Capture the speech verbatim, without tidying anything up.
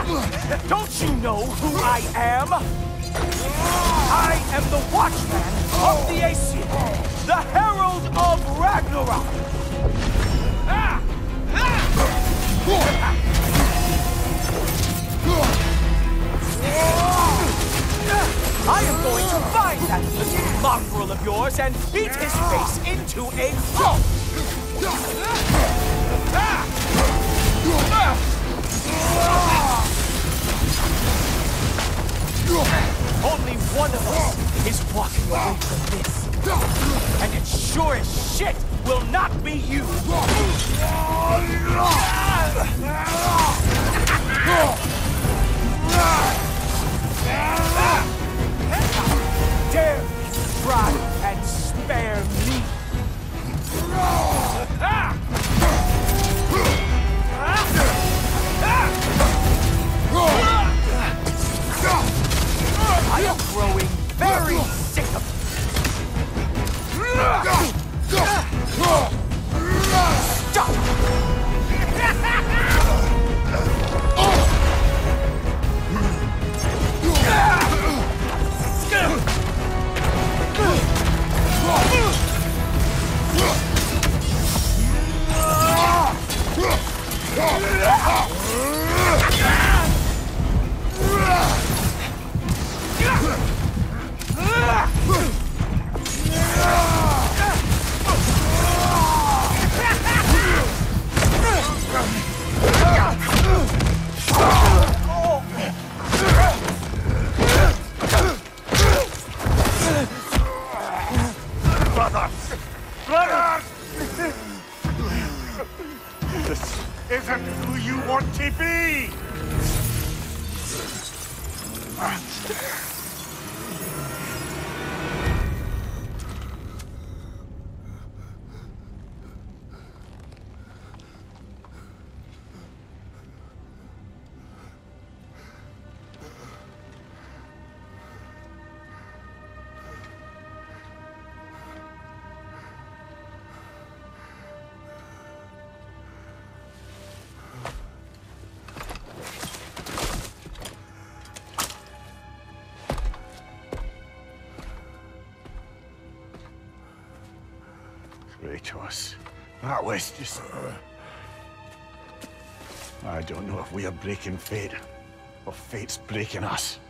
Don't you know who I am? I am the Watchman of the Aesir, the Herald of Ragnarok. Ah! I am going to find that little mongrel of yours and beat his face into a pulp! Only one of us is walking away from this. And it sure as shit will not be you! Dare you try and spare me! I am growing very sick of it. Stop! This isn't who you want to be! Kratos, that was just... I don't know if we are breaking fate, or fate's breaking us.